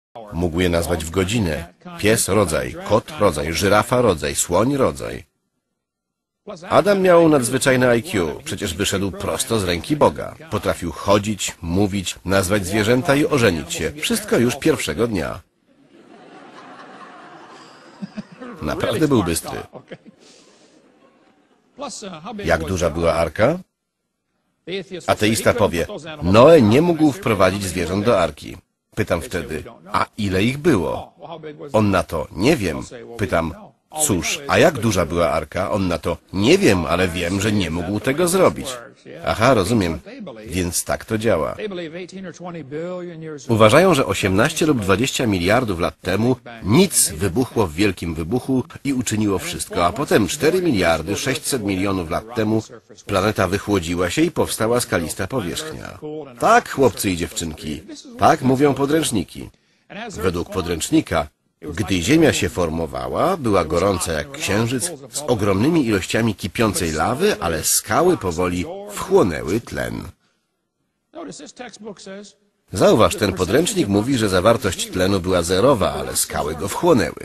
Mógł je nazwać w godzinę. Pies rodzaj, kot rodzaj, żyrafa rodzaj, słoń rodzaj. Adam miał nadzwyczajne IQ, przecież wyszedł prosto z ręki Boga. Potrafił chodzić, mówić, nazwać zwierzęta i ożenić się. Wszystko już pierwszego dnia. Naprawdę był bystry. Jak duża była arka? Ateista powie, Noe nie mógł wprowadzić zwierząt do arki. Pytam wtedy, a ile ich było? On na to, nie wiem. Pytam, cóż, a jak duża była arka? On na to, nie wiem, ale wiem, że nie mógł tego zrobić. Aha, rozumiem. Więc tak to działa. Uważają, że 18 lub 20 miliardów lat temu nic wybuchło w wielkim wybuchu i uczyniło wszystko, a potem 4 miliardy 600 milionów lat temu planeta wychłodziła się i powstała skalista powierzchnia. Tak, chłopcy i dziewczynki, tak mówią podręczniki. Według podręcznika, gdy Ziemia się formowała, była gorąca jak księżyc, z ogromnymi ilościami kipiącej lawy, ale skały powoli wchłonęły tlen. Zauważ, ten podręcznik mówi, że zawartość tlenu była zerowa, ale skały go wchłonęły.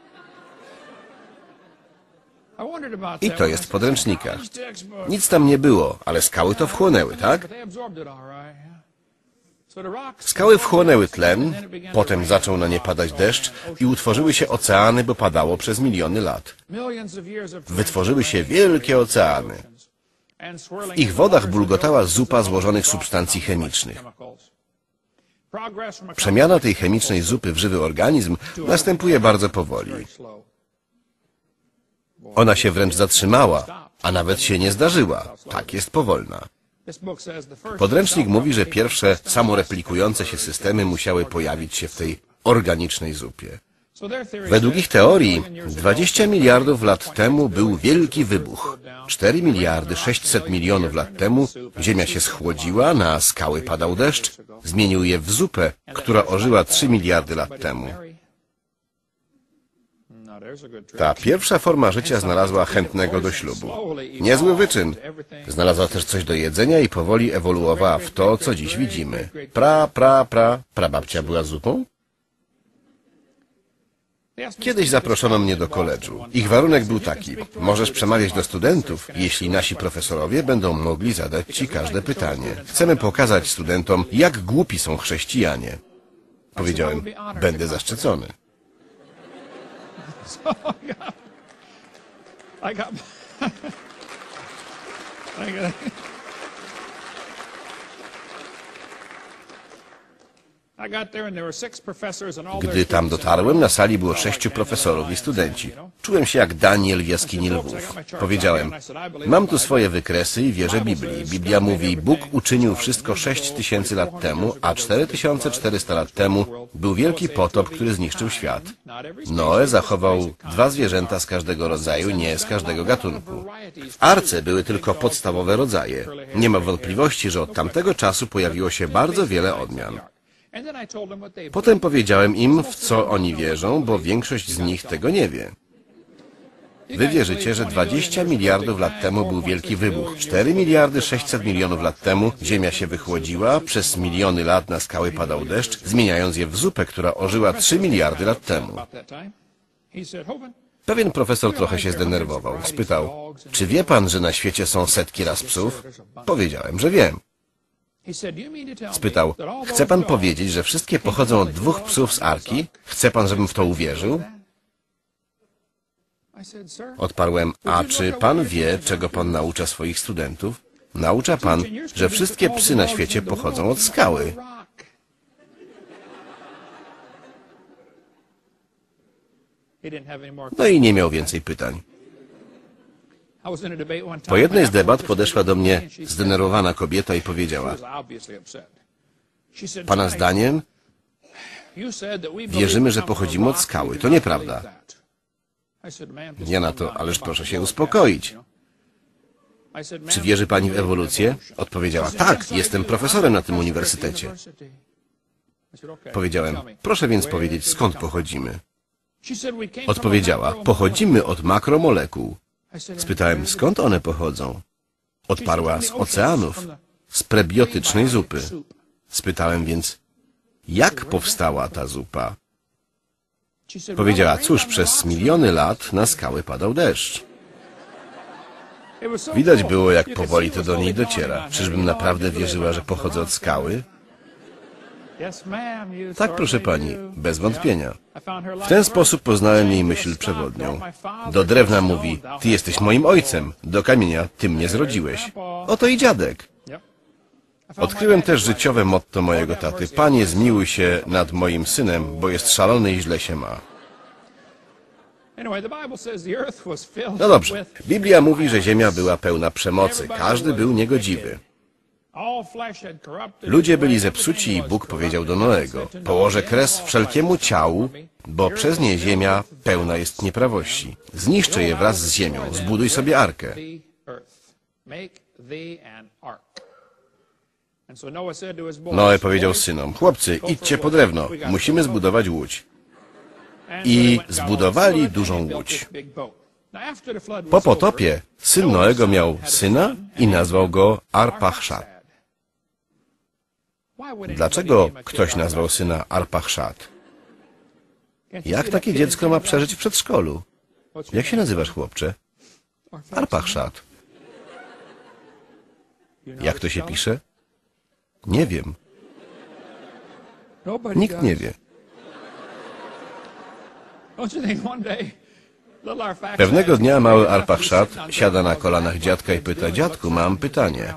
I to jest w podręcznikach. Nic tam nie było, ale skały to wchłonęły, tak? Skały wchłonęły tlen, potem zaczął na nie padać deszcz i utworzyły się oceany, bo padało przez miliony lat. Wytworzyły się wielkie oceany. W ich wodach bulgotała zupa złożonych substancji chemicznych. Przemiana tej chemicznej zupy w żywy organizm następuje bardzo powoli. Ona się wręcz zatrzymała, a nawet się nie zdarzyła. Tak jest powolna. Podręcznik mówi, że pierwsze samoreplikujące się systemy musiały pojawić się w tej organicznej zupie. Według ich teorii 20 miliardów lat temu był wielki wybuch. 4 miliardy 600 milionów lat temu Ziemia się schłodziła, na skały padał deszcz, zmienił je w zupę, która ożyła 3 miliardy lat temu. Ta pierwsza forma życia znalazła chętnego do ślubu. Niezły wyczyn. Znalazła też coś do jedzenia i powoli ewoluowała w to, co dziś widzimy. Prababcia była zupą? Kiedyś zaproszono mnie do koledżu. Ich warunek był taki. Możesz przemawiać do studentów, jeśli nasi profesorowie będą mogli zadać ci każde pytanie. Chcemy pokazać studentom, jak głupi są chrześcijanie. Powiedziałem, będę zaszczycony. Gdy tam dotarłem, na sali było 6 profesorów i studenci. Czułem się jak Daniel w jaskini lwów. Powiedziałem, mam tu swoje wykresy i wierzę Biblii. Biblia mówi, Bóg uczynił wszystko 6000 lat temu, a 4400 lat temu był wielki potop, który zniszczył świat. Noe zachował 2 zwierzęta z każdego rodzaju, nie z każdego gatunku. W arce były tylko podstawowe rodzaje. Nie ma wątpliwości, że od tamtego czasu pojawiło się bardzo wiele odmian. Potem powiedziałem im, w co oni wierzą, bo większość z nich tego nie wie. Wy wierzycie, że 20 miliardów lat temu był wielki wybuch. 4 miliardy 600 milionów lat temu Ziemia się wychłodziła, przez miliony lat na skały padał deszcz, zmieniając je w zupę, która ożyła 3 miliardy lat temu. Pewien profesor trochę się zdenerwował. Spytał, czy wie pan, że na świecie są setki ras psów? Powiedziałem, że wiem. Spytał, chce pan powiedzieć, że wszystkie pochodzą od 2 psów z arki? Chce pan, żebym w to uwierzył? Odparłem, a czy pan wie, czego pan naucza swoich studentów? Naucza pan, że wszystkie psy na świecie pochodzą od skały. No i nie miał więcej pytań. Po jednej z debat podeszła do mnie zdenerwowana kobieta i powiedziała, pana zdaniem wierzymy, że pochodzimy od skały. To nieprawda. Ja na to, ależ proszę się uspokoić. Czy wierzy pani w ewolucję? Odpowiedziała, tak, jestem profesorem na tym uniwersytecie. Powiedziałem, proszę więc powiedzieć, skąd pochodzimy. Odpowiedziała, pochodzimy od makromolekuł. Spytałem, skąd one pochodzą? Odparła, z oceanów, z prebiotycznej zupy. Spytałem więc, jak powstała ta zupa. Powiedziała, cóż, przez miliony lat na skały padał deszcz. Widać było, jak powoli to do niej dociera. Czyżbym naprawdę wierzyła, że pochodzę od skały? Tak, proszę pani, bez wątpienia. W ten sposób poznałem jej myśl przewodnią. Do drewna mówi, ty jesteś moim ojcem, do kamienia, ty mnie zrodziłeś. Oto i dziadek. Odkryłem też życiowe motto mojego taty. Panie, zmiłuj się nad moim synem, bo jest szalony i źle się ma. No dobrze, Biblia mówi, że ziemia była pełna przemocy. Każdy był niegodziwy. Ludzie byli zepsuci i Bóg powiedział do Noego, położę kres wszelkiemu ciału, bo przez nie ziemia pełna jest nieprawości. Zniszczę je wraz z ziemią, zbuduj sobie arkę. Noe powiedział synom, chłopcy, idźcie po drewno, musimy zbudować łódź. I zbudowali dużą łódź. Po potopie syn Noego miał syna i nazwał go Arpachszad. Dlaczego ktoś nazwał syna Arpachszad? Jak takie dziecko ma przeżyć w przedszkolu? Jak się nazywasz, chłopcze? Arpachszad. Jak to się pisze? Nie wiem. Nikt nie wie. Pewnego dnia mały Arpachszad siada na kolanach dziadka i pyta, dziadku, mam pytanie.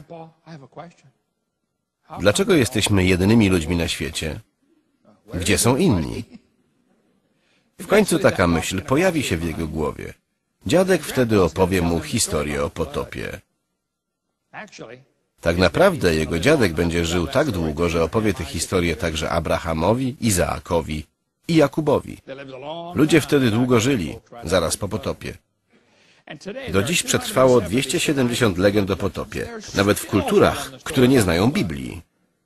Dlaczego jesteśmy jedynymi ludźmi na świecie? Gdzie są inni? W końcu taka myśl pojawi się w jego głowie. Dziadek wtedy opowie mu historię o potopie. Tak naprawdę jego dziadek będzie żył tak długo, że opowie tę historię także Abrahamowi, Izaakowi i Jakubowi. Ludzie wtedy długo żyli, zaraz po potopie. Do dziś przetrwało 270 legend o potopie, nawet w kulturach, które nie znają Biblii.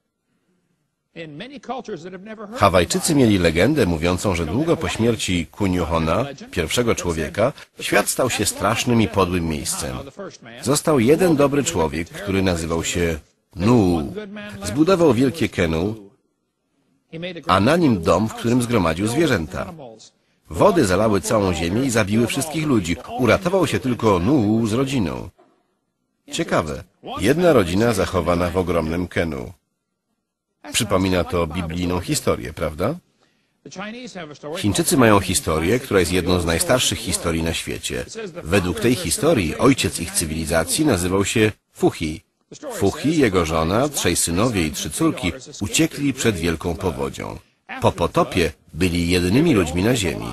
Hawajczycy mieli legendę mówiącą, że długo po śmierci Kuniuhona, pierwszego człowieka, świat stał się strasznym i podłym miejscem. Został jeden dobry człowiek, który nazywał się Nuhu. Zbudował wielkie kenu, a na nim dom, w którym zgromadził zwierzęta. Wody zalały całą ziemię i zabiły wszystkich ludzi. Uratował się tylko Nuhu z rodziną. Ciekawe, jedna rodzina zachowana w ogromnym kenu. Przypomina to biblijną historię, prawda? Chińczycy mają historię, która jest jedną z najstarszych historii na świecie. Według tej historii ojciec ich cywilizacji nazywał się Fuchi. Fuchi, jego żona, 3 synowie i 3 córki uciekli przed wielką powodzią. Po potopie byli jedynymi ludźmi na ziemi.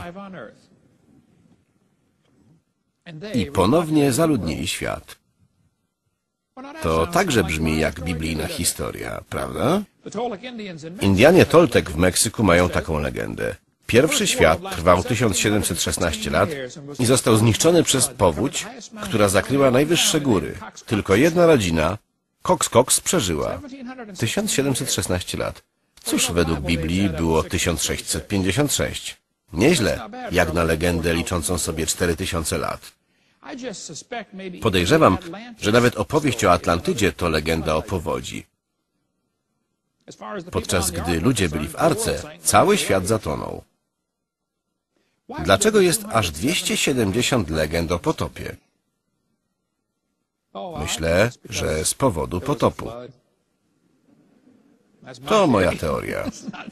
I ponownie zaludnili świat. To także brzmi jak biblijna historia, prawda? Indianie Toltek w Meksyku mają taką legendę. Pierwszy świat trwał 1716 lat i został zniszczony przez powódź, która zakryła najwyższe góry. Tylko jedna rodzina, Cox przeżyła. 1716 lat. Cóż według Biblii było 1656? Nieźle, jak na legendę liczącą sobie 4000 lat. Podejrzewam, że nawet opowieść o Atlantydzie to legenda o powodzi. Podczas gdy ludzie byli w arce, cały świat zatonął. Dlaczego jest aż 270 legend o potopie? Myślę, że z powodu potopu. To moja teoria.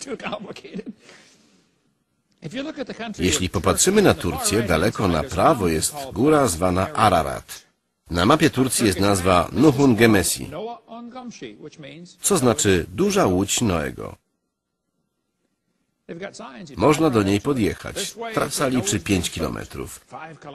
Jeśli popatrzymy na Turcję, daleko na prawo jest góra zwana Ararat. Na mapie Turcji jest nazwa Nuhun Gemesi, co znaczy duża łódź Noego. Można do niej podjechać. Trasa liczy 5 kilometrów.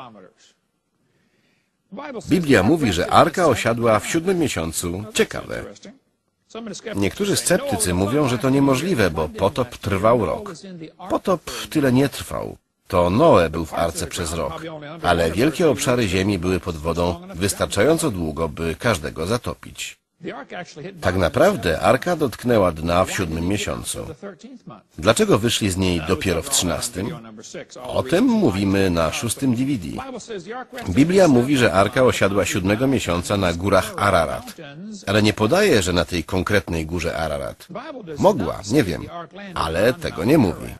Biblia mówi, że arka osiadła w 7. miesiącu. Ciekawe. Niektórzy sceptycy mówią, że to niemożliwe, bo potop trwał rok. Potop tyle nie trwał. To Noe był w arce przez rok, ale wielkie obszary ziemi były pod wodą wystarczająco długo, by każdego zatopić. Tak naprawdę Arka dotknęła dna w 7. miesiącu. Dlaczego wyszli z niej dopiero w 13? O tym mówimy na 6. DVD. Biblia mówi, że Arka osiadła 7. miesiąca na górach Ararat, ale nie podaje, że na tej konkretnej górze Ararat. Mogła, nie wiem, ale tego nie mówi.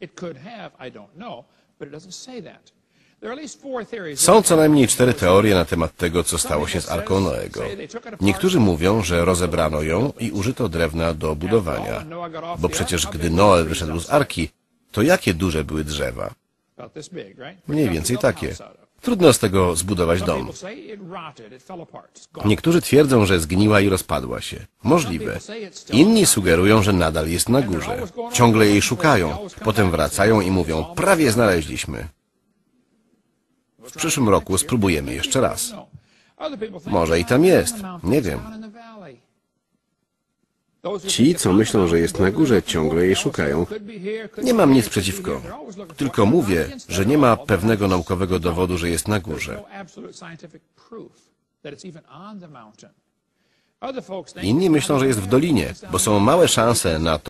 Są co najmniej 4 teorie na temat tego, co stało się z Arką Noego. Niektórzy mówią, że rozebrano ją i użyto drewna do budowania, bo przecież gdy Noe wyszedł z Arki, to jakie duże były drzewa? Mniej więcej takie. Trudno z tego zbudować dom. Niektórzy twierdzą, że zgniła i rozpadła się. Możliwe. Inni sugerują, że nadal jest na górze. Ciągle jej szukają. Potem wracają i mówią, prawie znaleźliśmy. W przyszłym roku spróbujemy jeszcze raz. Może i tam jest. Nie wiem. Ci, co myślą, że jest na górze, ciągle jej szukają. Nie mam nic przeciwko. Tylko mówię, że nie ma pewnego naukowego dowodu, że jest na górze. Inni myślą, że jest w dolinie, bo są małe szanse na to,